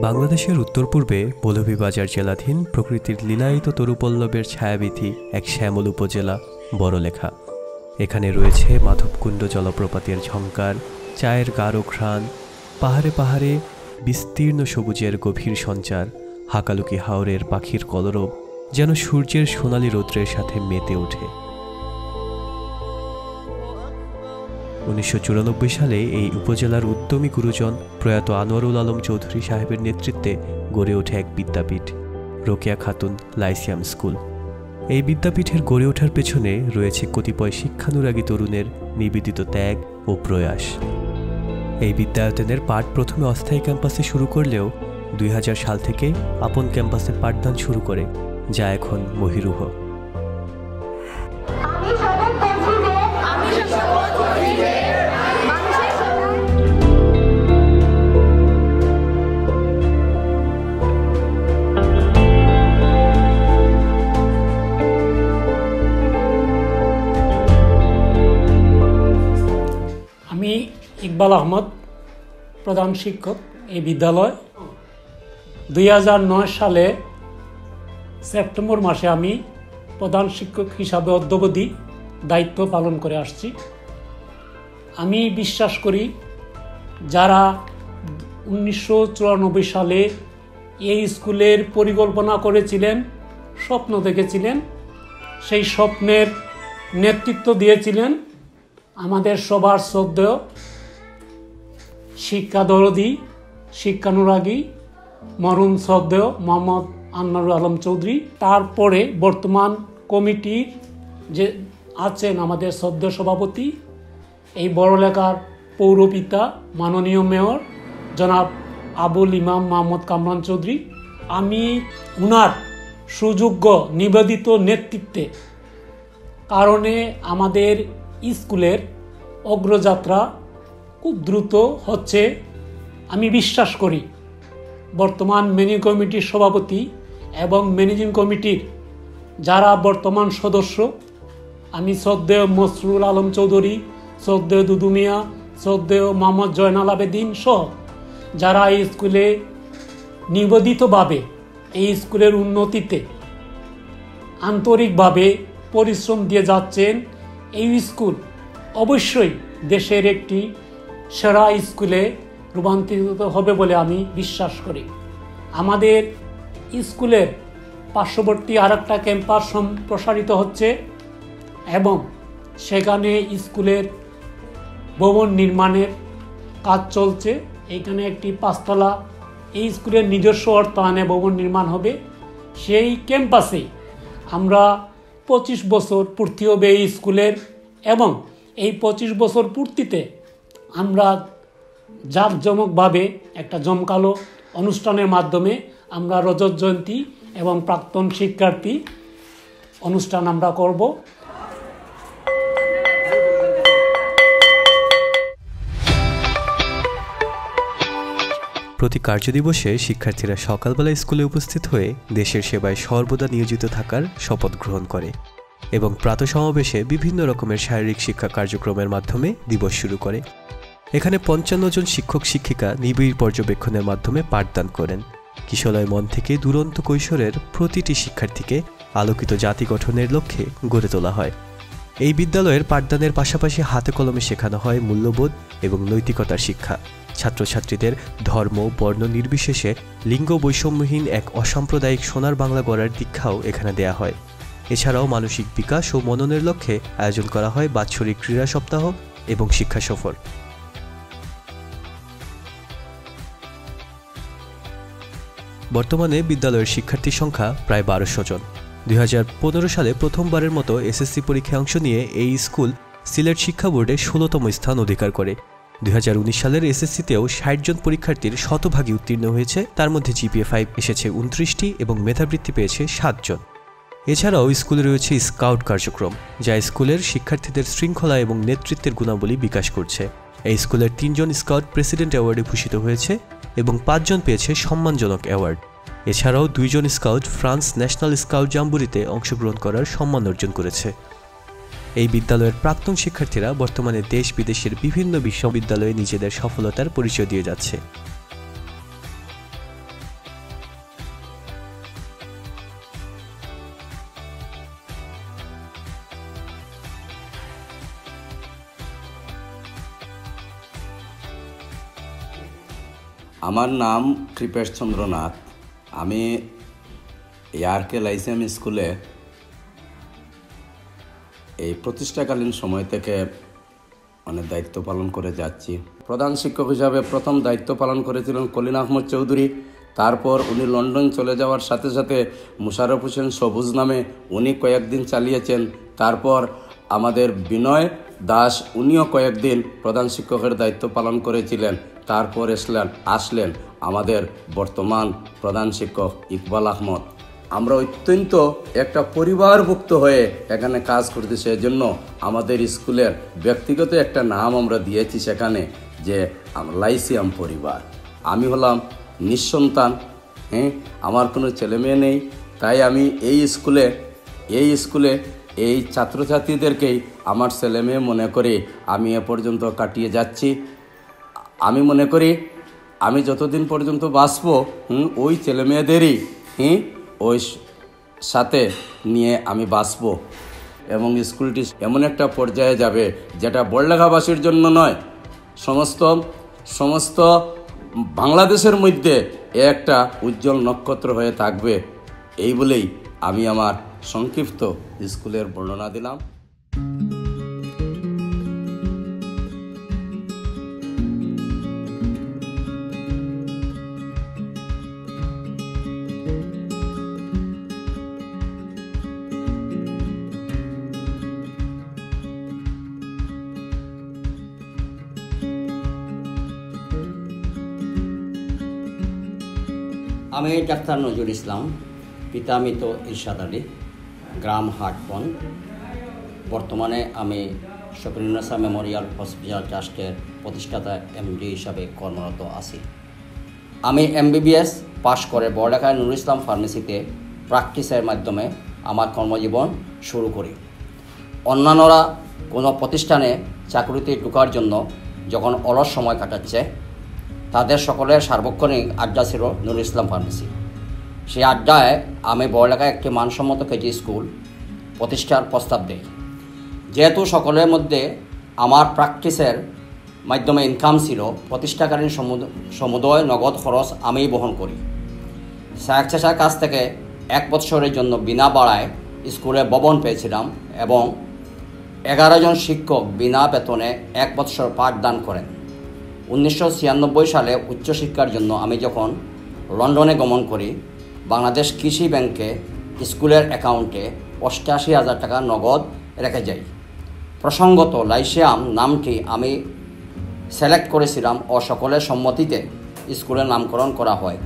বাংলাদেশের উত্তর পূর্বে মৌলভীবাজার জেলাধীন প্রকৃতির লীলায়িত তরুপল্লবের ছায়াবীথি এক শ্যামল উপজেলা বড়লেখা। এখানে রয়েছে মাধবকুণ্ড জলপ্রপাতের ঝংকার, চায়ের গাঢ় ঘ্রাণ, পাহাড়ে পাহাড়ে বিস্তীর্ণ সবুজের গভীর সঞ্চার, হাকালুকি হাওরের পাখির কলরব যেন সূর্যের সোনালি রৌদ্রের সাথে মেতে ওঠে। 1994 সালে এই উপজেলার উদ্যমী গুরুজন প্রয়াত আনোয়ারুল আলম চৌধুরী সাহেবের নেতৃত্বে গড়ে ওঠে এক বিদ্যাপীঠ, রোকেয়া খাতুন লাইসিয়াম স্কুল। এই বিদ্যাপীঠের গড়ে ওঠার পেছনে রয়েছে কতিপয় শিক্ষানুরাগী তরুণের নিবেদিত ত্যাগ ও প্রয়াস। এই বিদ্যায়তনের পাঠ প্রথমে অস্থায়ী ক্যাম্পাসে শুরু করলেও 2000 সাল থেকে আপন ক্যাম্পাসে পাঠদান শুরু করে, যা এখন মহিরুহ। আমি ইকবাল আহমদ, প্রধান শিক্ষক এই বিদ্যালয়। 2009 সালে সেপ্টেম্বর মাসে আমি প্রধান শিক্ষক হিসাবে অদ্যাবধি দায়িত্ব পালন করে আসছি। আমি বিশ্বাস করি যারা 1994 সালে এই স্কুলের পরিকল্পনা করেছিলেন, স্বপ্ন দেখেছিলেন, সেই স্বপ্নের নেতৃত্ব দিয়েছিলেন আমাদের সবার শ্রদ্ধেয় শিক্ষাদরদী, শিক্ষানুরাগী, মরহুম শ্রদ্ধেয় মোহাম্মদ আনোয়ারুল আলম চৌধুরী। তারপরে বর্তমান কমিটির যে আছেন আমাদের শ্রদ্ধেয় সভাপতি, এই বড়লেখার পৌরপিতা মাননীয় মেয়র জনাব আবুল ইমাম মোহাম্মদ কামরান চৌধুরী। আমি উনার সুযোগ্য নিবেদিত নেতৃত্বে কারণে আমাদের স্কুলের অগ্রযাত্রা খুব দ্রুত হচ্ছে। আমি বিশ্বাস করি বর্তমান ম্যানেজিং কমিটির সভাপতি এবং ম্যানেজিং কমিটির যারা বর্তমান সদস্য, আমি শ্রদ্ধেয় মসরুল আলম চৌধুরী, শ্রদ্ধেয় দুদু মিয়া, শ্রদ্ধেয় মোহাম্মদ জয়নাল আবেদিন সহ যারা এই স্কুলে নিবেদিতভাবে এই স্কুলের উন্নতিতে আন্তরিকভাবে পরিশ্রম দিয়ে যাচ্ছেন। এই স্কুল অবশ্যই দেশের একটি সেরা স্কুলে রূপান্তরিত হবে বলে আমি বিশ্বাস করি। আমাদের স্কুলের পার্শ্ববর্তী আরেকটা ক্যাম্পাস প্রসারিত হচ্ছে এবং সেখানে স্কুলের ভবন নির্মাণের কাজ চলছে। এইখানে একটি 5 তলা এই স্কুলের নিজস্ব অর্থায়নে ভবন নির্মাণ হবে। সেই ক্যাম্পাসে আমরা 25 বছর পূর্তি হবে এই স্কুলের, এবং এই 25 বছর পূর্তিতে আমরা জাঁকজমকভাবে একটা জমকালো অনুষ্ঠানের মাধ্যমে আমরা রজত জয়ন্তী এবং প্রাক্তন শিক্ষার্থী অনুষ্ঠান আমরা করব। প্রতি কার্যদিবসে শিক্ষার্থীরা সকালবেলা স্কুলে উপস্থিত হয়ে দেশের সেবায় সর্বদা নিয়োজিত থাকার শপথ গ্রহণ করে এবং প্রাতঃসমাবেশে বিভিন্ন রকমের শারীরিক শিক্ষা কার্যক্রমের মাধ্যমে দিবস শুরু করে। এখানে 55 জন শিক্ষক শিক্ষিকা নিবিড় পর্যবেক্ষণের মাধ্যমে পাঠদান করেন। কিশলয় মন থেকে দুরন্ত কৈশোরের প্রতিটি শিক্ষার্থীকে আলোকিত জাতি গঠনের লক্ষ্যে গড়ে তোলা হয়। এই বিদ্যালয়ের পাঠদানের পাশাপাশি হাতে কলমে শেখানো হয় মূল্যবোধ এবং নৈতিকতার শিক্ষা। ছাত্রছাত্রীদের ধর্ম বর্ণ নির্বিশেষে লিঙ্গ বৈষম্যহীন এক অসাম্প্রদায়িক সোনার বাংলা গড়ার দীক্ষাও এখানে দেয়া হয়। এছাড়াও মানসিক বিকাশ ও মননের লক্ষ্যে আয়োজন করা হয় বাৎসরিক ক্রীড়া সপ্তাহ এবং শিক্ষা সফর। বর্তমানে বিদ্যালয়ের শিক্ষার্থীর সংখ্যা প্রায় 1200 জন। 2015 সালে প্রথমবারের মতো এসএসসি পরীক্ষায় অংশ নিয়ে এই স্কুল সিলেট শিক্ষা বোর্ডে 16তম স্থান অধিকার করে। 2019 সালের এসএসসিতেও 60 জন পরীক্ষার্থীর শতভাগী উত্তীর্ণ হয়েছে। তার মধ্যে জিপিএ 5 এসেছে 29টি এবং মেধাবৃত্তি পেয়েছে 7 জন। এছাড়াও স্কুলে রয়েছে স্কাউট কার্যক্রম, যা স্কুলের শিক্ষার্থীদের শৃঙ্খলা এবং নেতৃত্বের গুণাবলী বিকাশ করছে। এই স্কুলের 3 জন স্কাউট প্রেসিডেন্ট অ্যাওয়ার্ডে ভূষিত হয়েছে এবং 5 জন পেয়েছে সম্মানজনক অ্যাওয়ার্ড। এছাড়াও 2 জন স্কাউট ফ্রান্স ন্যাশনাল স্কাউট জাম্বুরিতে অংশগ্রহণ করার সম্মান অর্জন করেছে। এই বিদ্যালয়ের প্রাক্তন শিক্ষার্থীরা বর্তমানে দেশ বিদেশের বিভিন্ন বিশ্ববিদ্যালয়ে নিজেদের সফলতার পরিচয় দিয়ে যাচ্ছে। আমার নাম কৃপেশ চন্দ্রনাথ। আমি এআরকে লাইসিয়াম স্কুলে এই প্রতিষ্ঠাকালীন সময় থেকে অনেক দায়িত্ব পালন করে যাচ্ছি। প্রধান শিক্ষক হিসাবে প্রথম দায়িত্ব পালন করেছিলেন কলিন আহমদ চৌধুরী। তারপর উনি লন্ডন চলে যাওয়ার সাথে সাথে মুশারফ হোসেন সবুজ নামে উনি কয়েকদিন চালিয়েছেন। তারপর আমাদের বিনয় দাস, উনিও কয়েকদিন প্রধান শিক্ষকের দায়িত্ব পালন করেছিলেন। তারপর আসলেন আমাদের বর্তমান প্রধান শিক্ষক ইকবাল আহমদ। আমরা অত্যন্ত একটা পরিবারভুক্ত হয়ে এখানে কাজ করতেছি। সেজন্য আমাদের স্কুলের ব্যক্তিগত একটা নাম আমরা দিয়েছি সেখানে, যে লাইসিয়াম পরিবার। আমি হলাম নিঃসন্তান, আমার কোনো ছেলে মেয়ে নেই। তাই আমি এই স্কুলে এই ছাত্রছাত্রীদেরকেই আমার ছেলে মেয়ে মনে করে আমি এ পর্যন্ত কাটিয়ে যাচ্ছি। আমি মনে করি আমি যতদিন পর্যন্ত বাঁচব ওই ছেলে মেয়েদেরই ওই সাথে নিয়ে আমি বাঁচব, এবং স্কুলটি এমন একটা পর্যায়ে যাবে যেটা বড়লেখাবাসীর জন্য নয়, সমস্ত বাংলাদেশের মধ্যে একটা উজ্জ্বল নক্ষত্র হয়ে থাকবে। এই বলেই আমি আমার সংক্ষিপ্ত স্কুলের বর্ণনা দিলাম। আমি ডাক্তার নজরুল ইসলাম, পিতা মৃত ইরশাদ আলী, গ্রাম হাটপন। বর্তমানে আমি শফিউন্নেসা মেমোরিয়াল হসপিটাল ট্রাস্টের প্রতিষ্ঠাতা এমডি হিসাবে কর্মরত আছি। আমি এমবিবিএস পাশ করে বড়লেখায় নুরুল ইসলাম ফার্মেসিতে প্র্যাকটিসের মাধ্যমে আমার কর্মজীবন শুরু করি। অন্যান্যরা কোনো প্রতিষ্ঠানে চাকরিতে ঢোকার জন্য যখন অলস সময় কাটাচ্ছে, তাদের সকলের সার্বক্ষণিক আড্ডা ছিল নুরুল ইসলাম ফার্মেসি। সেই আড্ডায় আমি বড়লেখায় একটি মানসম্মত কেজি স্কুল প্রতিষ্ঠার প্রস্তাব দিই। যেহেতু সকলের মধ্যে আমার প্র্যাকটিসের মাধ্যমে ইনকাম ছিল, প্রতিষ্ঠাকালীন সমুদয় নগদ খরচ আমিই বহন করি। স্যার চেষার কাছ থেকে 1 বছরের জন্য বিনা ভাড়ায় স্কুলে ভবন পেয়েছিলাম এবং 11 জন শিক্ষক বিনা বেতনে 1 বছর পাঠদান করেন। 1996 সালে উচ্চশিক্ষার জন্য আমি যখন লন্ডনে গমন করি, বাংলাদেশ কৃষি ব্যাংকে স্কুলের অ্যাকাউন্টে 88,000 টাকা নগদ রেখে যাই। প্রসঙ্গত লাইসিয়াম নামটি আমি সিলেক্ট করেছিলাম ও সকলের সম্মতিতে স্কুলের নামকরণ করা হয়।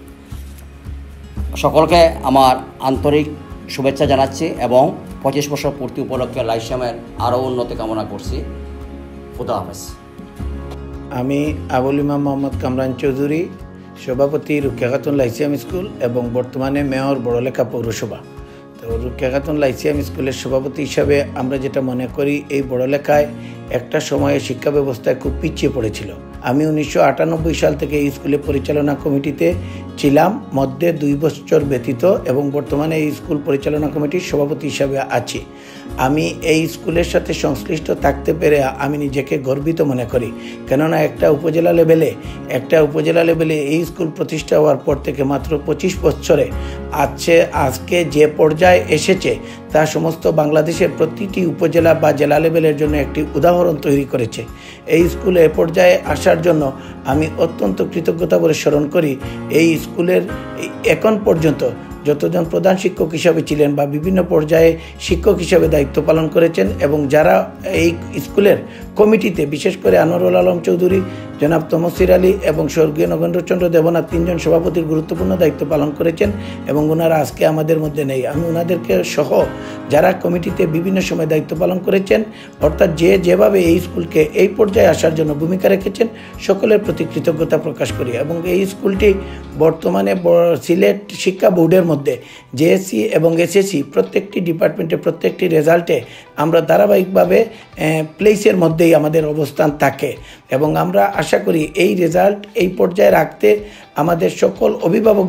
সকলকে আমার আন্তরিক শুভেচ্ছা জানাচ্ছি এবং 25 বছর পূর্তি উপলক্ষে লাইসিয়ামের আরও উন্নতি কামনা করছি। খুদা হাফেজ। আমি আবুল ইমাম মোহাম্মদ কামরান চৌধুরী, সভাপতি রুকেয়া খাতুন লাইসিয়াম স্কুল এবং বর্তমানে মেয়র বড়লেখা পৌরসভা। তো রুকেয়া খাতুন লাইসিয়াম স্কুলের সভাপতি হিসাবে আমরা যেটা মনে করি, এই বড়লেখায় একটা সময়ে শিক্ষা ব্যবস্থায় খুব পিছিয়ে পড়েছিল। আমি 1998 সাল থেকে এই স্কুলের পরিচালনা কমিটিতে ছিলাম, মধ্যে 2 বছর ব্যতীত, এবং বর্তমানে এই স্কুল পরিচালনা কমিটির সভাপতি হিসাবে আছি। আমি এই স্কুলের সাথে সংশ্লিষ্ট থাকতে পেরে আমি নিজেকে গর্বিত মনে করি, কেননা একটা উপজেলা লেভেলে এই স্কুল প্রতিষ্ঠা হওয়ার পর থেকে মাত্র 25 বছরে আজকে যে পর্যায়ে এসেছে, তা সমস্ত বাংলাদেশের প্রতিটি উপজেলা বা জেলা লেভেলের জন্য একটি উদাহরণ তৈরি করেছে। এই স্কুলে এ পর্যায়ে আসার জন্য আমি অত্যন্ত কৃতজ্ঞতা বলে স্মরণ করি এই স্কুলের এখন পর্যন্ত যতজন প্রধান শিক্ষক হিসাবে ছিলেন বা বিভিন্ন পর্যায়ে শিক্ষক হিসাবে দায়িত্ব পালন করেছেন, এবং যারা এই স্কুলের কমিটিতে, বিশেষ করে আনোয়ারুল আলম চৌধুরী, জনাব তমসির আলী এবং স্বর্গীয় নগেন্দ্রচন্দ্র দেবনাথ 3 জন সভাপতির গুরুত্বপূর্ণ দায়িত্ব পালন করেছেন, এবং ওনারা আজকে আমাদের মধ্যে নেই। আমি ওনাদেরকে সহ যারা কমিটিতে বিভিন্ন সময় দায়িত্ব পালন করেছেন, অর্থাৎ যেভাবে এই স্কুলকে এই পর্যায়ে আসার জন্য ভূমিকা রেখেছেন, সকলের প্রতি কৃতজ্ঞতা প্রকাশ করি। এবং এই স্কুলটি বর্তমানে সিলেট শিক্ষা বোর্ডের মধ্যে জেএসসি এবং এসএসসি প্রত্যেকটি ডিপার্টমেন্টে, প্রত্যেকটি রেজাল্টে আমরা ধারাবাহিকভাবে প্লেসের মধ্যেই আমাদের অবস্থান থাকে, এবং আমরা আশা করি এই রেজাল্ট এই পর্যায়ে রাখতে আমাদের সকল অভিভাবকদের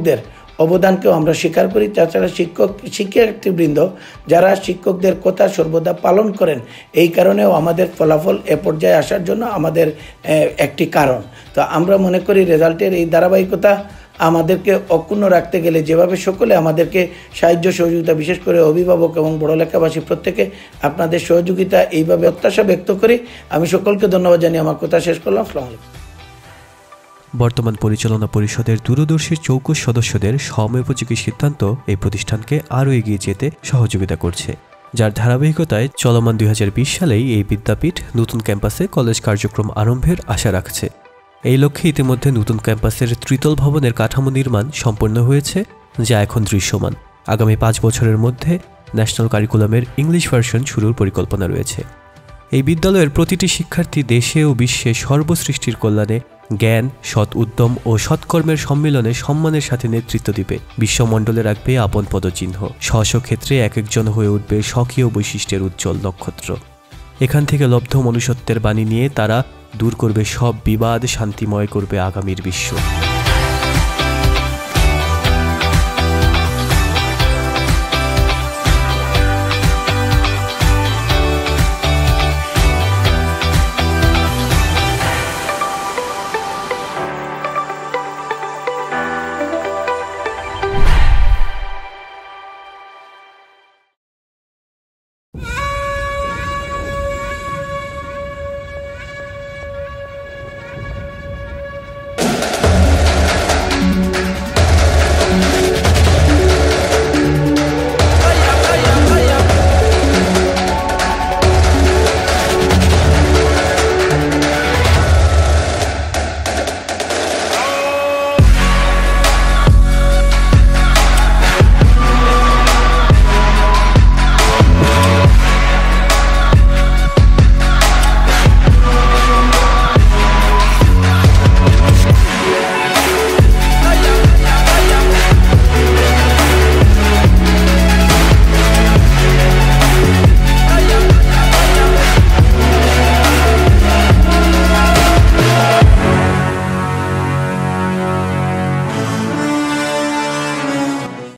অবদানকেও আমরা স্বীকার করি। তাছাড়া শিক্ষার্থীবৃন্দ যারা শিক্ষকদের কথা সর্বদা পালন করেন, এই কারণেও আমাদের ফলাফল এ পর্যায়ে আসার জন্য আমাদের একটি কারণ। তো আমরা মনে করি রেজাল্টের এই ধারাবাহিকতা আমাদেরকে অক্ষুণ্ণ রাখতে গেলে যেভাবে সকলে আমাদেরকে সাহায্য সহযোগিতা, বিশেষ করে অভিভাবক এবং বড়লেখাবাসী প্রত্যেকে আপনাদের সহযোগিতা এইভাবে প্রত্যাশা ব্যক্ত করি। আমি সকলকে ধন্যবাদ জানিয়ে আমার কথা শেষ করলাম। আসসালামু আলাইকুম। বর্তমান পরিচালনা পরিষদের দূরদর্শী চৌকস সদস্যদের সময়োপযোগী সিদ্ধান্ত এই প্রতিষ্ঠানকে আরও এগিয়ে যেতে সহযোগিতা করছে, যার ধারাবাহিকতায় চলমান 2020 সালেই এই বিদ্যাপীঠ নতুন ক্যাম্পাসে কলেজ কার্যক্রম আরম্ভের আশা রাখছে। এই লক্ষ্যে ইতিমধ্যে নতুন ক্যাম্পাসের ত্রিতল ভবনের কাঠামো নির্মাণ সম্পন্ন হয়েছে, যা এখন দৃশ্যমান। আগামী 5 বছরের মধ্যে ন্যাশনাল কারিকুলামের ইংলিশ ভার্সন শুরুর পরিকল্পনা রয়েছে। এই বিদ্যালয়ের প্রতিটি শিক্ষার্থী দেশে ও বিশ্বে সর্বসৃষ্টির কল্যাণে জ্ঞান, সৎ উদ্যম ও সৎকর্মের সম্মিলনে সম্মানের সাথে নেতৃত্ব দিবে, বিশ্বমণ্ডলে রাখবে আপন পদচিহ্ন, স্ব ক্ষেত্রে এক একজন হয়ে উঠবে স্বকীয় বৈশিষ্ট্যের উজ্জ্বল নক্ষত্র। এখান থেকে লব্ধ মনুষ্যত্বের বাণী নিয়ে তারা দূর করবে সব বিবাদ, শান্তিময় করবে আগামীর বিশ্ব।